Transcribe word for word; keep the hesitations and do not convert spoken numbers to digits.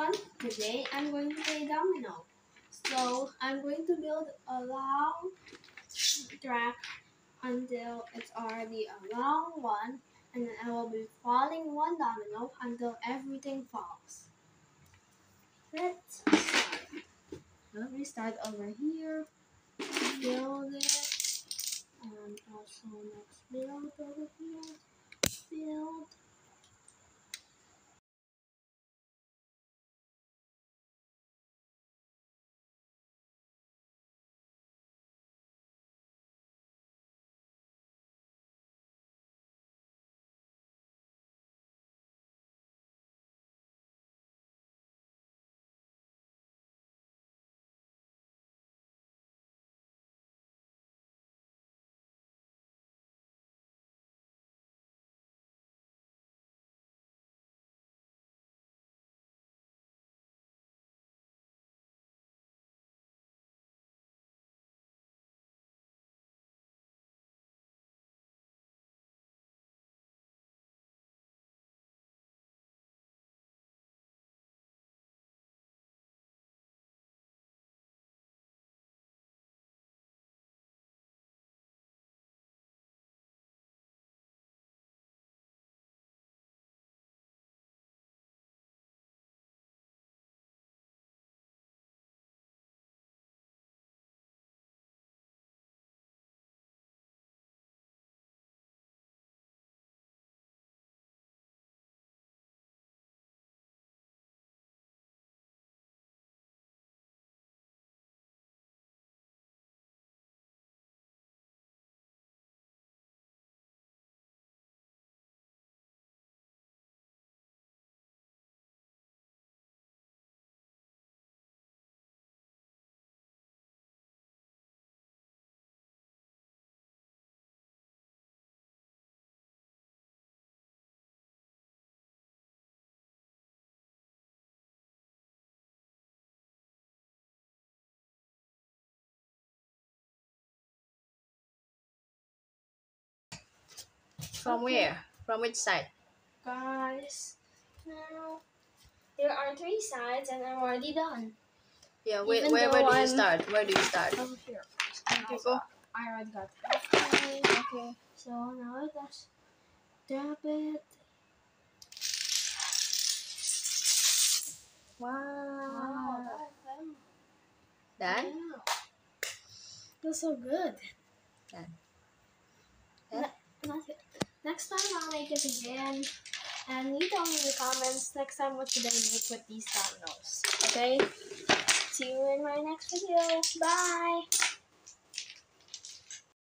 everyone, today I'm going to play Domino. So I'm going to build a long track until it's already a long one, and then I will be falling one domino until everything falls. Let's start. Let me start over here, build it, and also next build over here, build. From where? From which side? Guys, now there are three sides and I'm already done. Yeah, where, Even where, though where do you I'm- start? Where do you start? Over here. And Okay, also, go. I already got halfway. Okay. So now let's drop it. Wow. Wow. Done? Wow. Feels so good. Done. Ne- not it. Next time I'll make it again. And you tell me in the comments next time what should I make with these dominoes. Okay? See you in my next video. Bye!